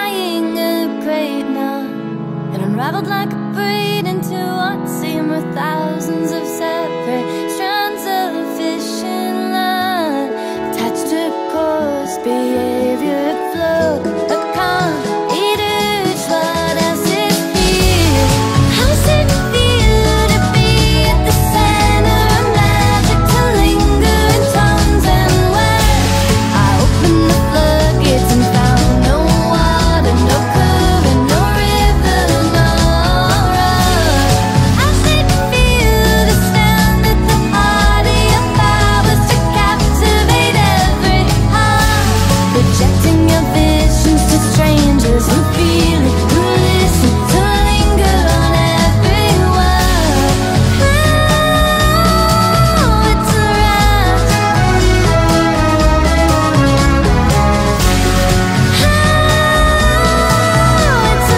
untying a great knot, and unraveled like a braid into what seem were thousands of separate strands of fishing line, attached to coarse behavior at float. A each flood as it feels. How's it feel to be at the center of magic, to linger in tones and words? I opened the floodgates and found no water, no current, no river, no rush. How's it feel to stand at the heart of your powers, to captivate every heart, projecting your visions to strangers who feel it, who listen, to linger on every word. Oh, it's a rush. Oh, it's a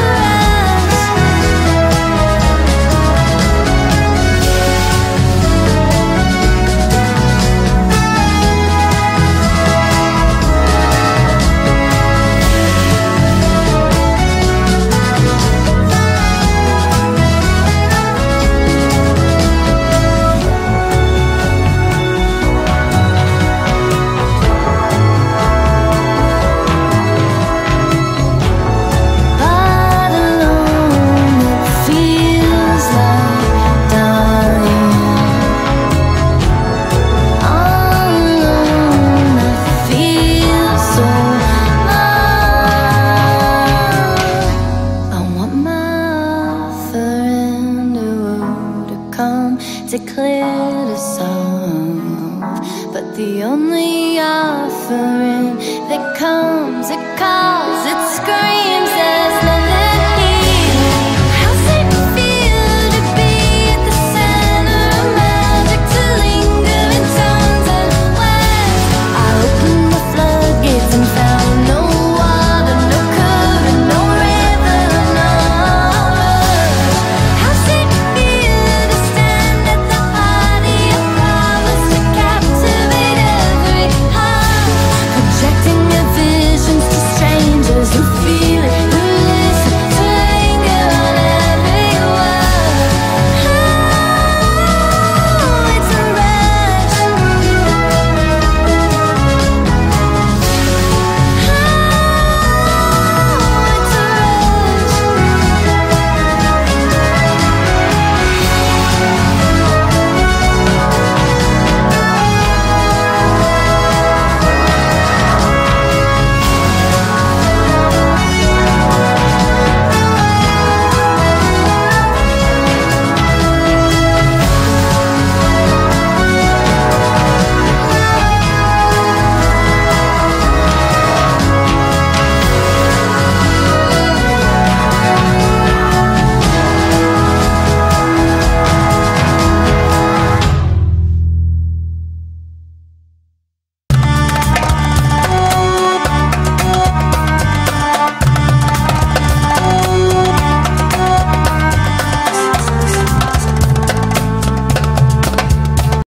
But alone it feels like dying. All alone I feel so low. I want my offering to come to clear the solve, but the only offering that comes, it calls.